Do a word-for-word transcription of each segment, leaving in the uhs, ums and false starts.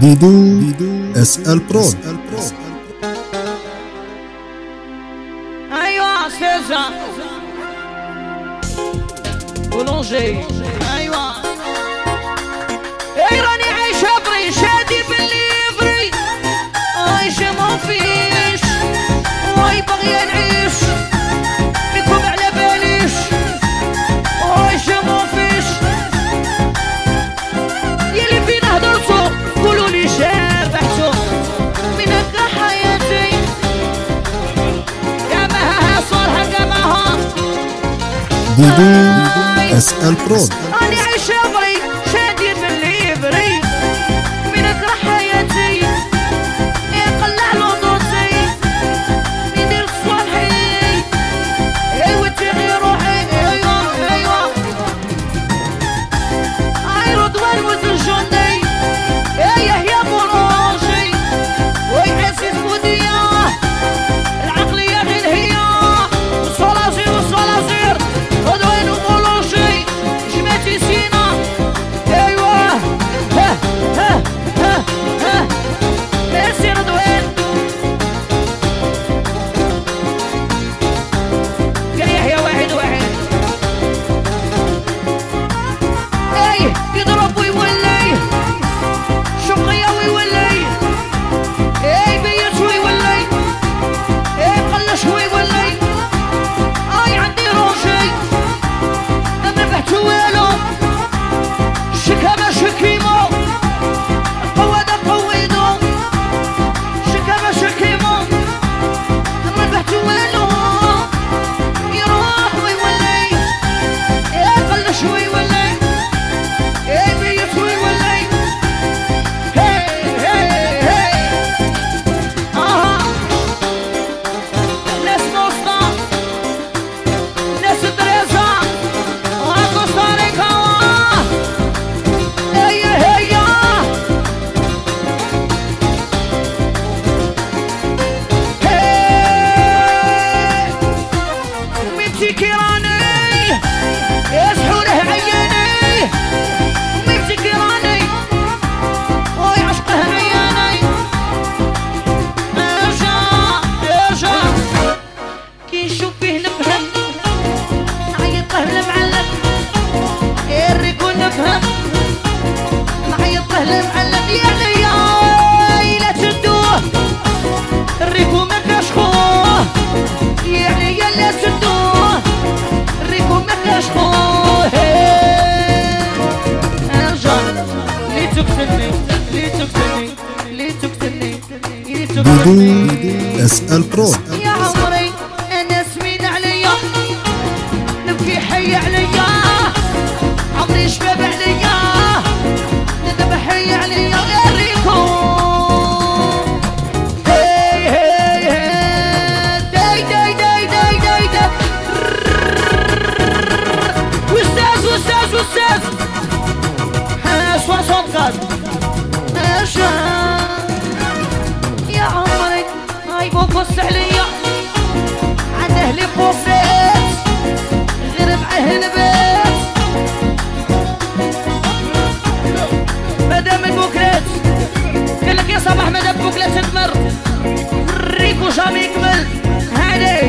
ديدو اس ال برود. ايوه سيزا بولونجي. ايوه اي راني عايشه بري شادي بالليفري عايشه ما فيش واي باغيه نعيش بكم على باليش عايشه ما فيش يلي فينا هضرتو قولوا لي شابحتو من هكا حياتي كماها صالحه كماها ديدو اس ال برود. راني عايشه بري شادي بالليفري من اكره حياتي يقلع لوطوتي يدير صالحي ايوا تغي روحي. ايوا ايوا اي رضوان وتنجوني ايه يا بولونجي ويحسس بوديا العقليه غير هي وصلاصير وصلاصير رضوان وبولونجي جمعتي سينا. ايوا ها ها ها ها ميرسي رضوان يا يحيى واحد واحد. اي يضرب ويولي شقية ويولي اي بيت ويولي اي قلش ويولي اي عندي روجي ما ربحت والو شكا ما شكيمو القوة دا قويدو شكا ما شكيمو ما ربحت والو يروح ويولي يقلش ويولي يبيت ويولي. هي هي هي اها ناس نوصنا ناس دريزة وكوستاريكا هيا هيا هي ميمتي كيراني يصحوا له عياني ميمتي كيراني ويعشقه عياني. ارجع ارجع كي نشوف فيه نفهم نعيط له لمعلم الريكو نفهم نعيط له لمعلم يا ليا لا تدوه الريكو ما كاشخوه يا ليا لا تدوه الريكو ما كاشخوه. ارجع لي تقتلني لي تقتلني لي تقتلني لي تقتلني ديدو اس ال برود. يا عمري انا سمين عليا نبكي حي عليا عمري شباب عليا ندب حي عليا غيريكم. هي هي هي داي داي داي داي داي داي واستاذ واستاذ واستاذ ها سواسون قاد اشا يا عمري هاي بوبوس عليا عند اهلي بوفيت غير معاه البيت مدام البوكلات قالك يا صباح مدام بوكلات تمر ريكو جامي يكمل هادي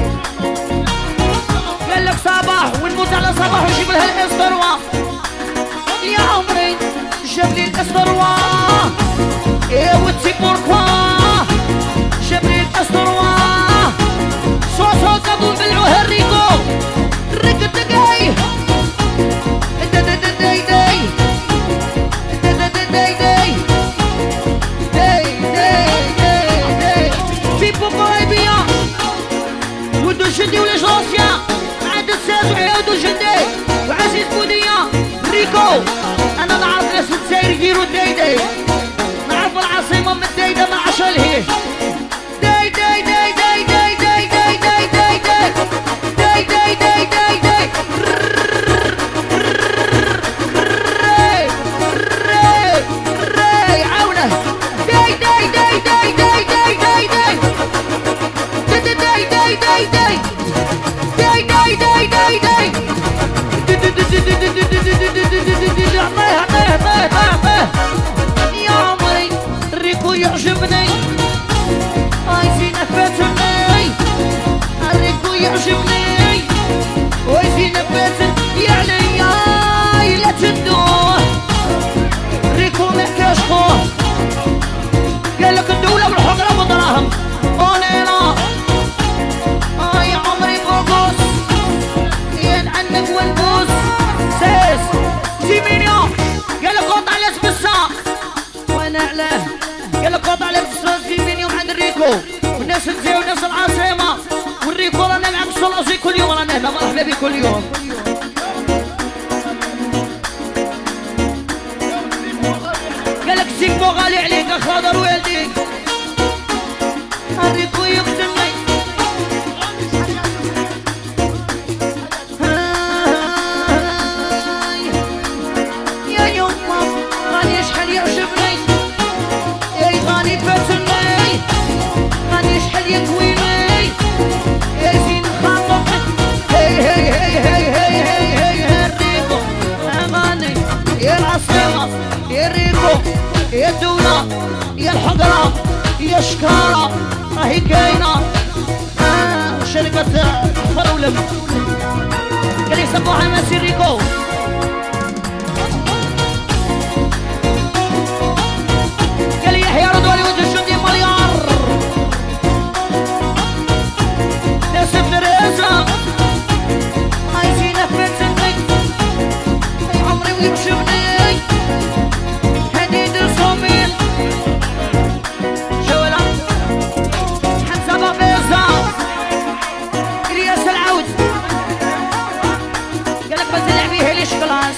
قالك صباح ونموت على صباح ويجيب لها الاسطروة. يا عمري جاب لي الاسطروة ايه وتسي بوركوا جاب لي الاسطروة صوصو كابو بلعوها الريكو الريكو الدقاي دا دا دا داي داي دا دا دا داي داي داي داي داي داي في بوبو ريبيا ودو الجندي ولا جونسيا عاد الساز وعيادو الجندي وعزيز بوديا ريكو. انا نعرف ناس الجزائر يديروا داي داي نعرف العاصمة من دايدة ما عشالهيش داي داي داي داي داي داي داي داي داي داي داي داي داي داي راي راي راي عاونه داي داي داي داي داي داي داي داي داي داي داي داي داي داي داي داي داي داي عطيه عطيه عطيه عطيه يا عمري الكل يعجبني عايزين فتني الريكو يعجبني وعايزين فتن يا عليا لا تدوه ريكو محتاج خوه قال لك الدولة والحقرة والدراهم انا اه يا عمري فوقوس ينعنك والبوس سيس جيمينيا قال لك قطع الاسم الساق وانا اعلاه قال لك قطع الاسم الساق جيمينيا عند الريكو والناس تزي والناس العاصمة والريكو رانا نلعب صلاصي كل يوم رانا هنا مرحبا بي كل يوم قال لك سيكبو غالي عليك اخاضر والديك الريكو يقتلني يا يما غالي شحال يعجبني يا غالي فتني غالي شحال يكويني يا زين خاطر هي هي هي هي هي هي هي الريكو غالي يا العاصمة يا الريكو يا الدولة يا الحضرة يا شكارة راهي كاينة آه شركة فرولم قال يسموها ماسي ريكو قال لي يحيى رضواني ولد الجندي مليار ناس الدراسة عايزين فتني عمري ويكشفني خلاص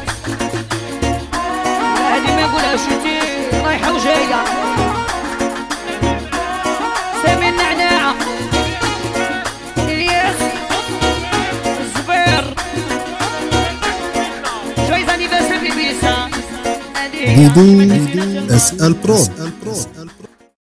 هادي ما نقولهاش انتي رايحة وجاية سامي النعناع الياس الزبير جويز انيفرسير لبيسا ديدو اس ال برود.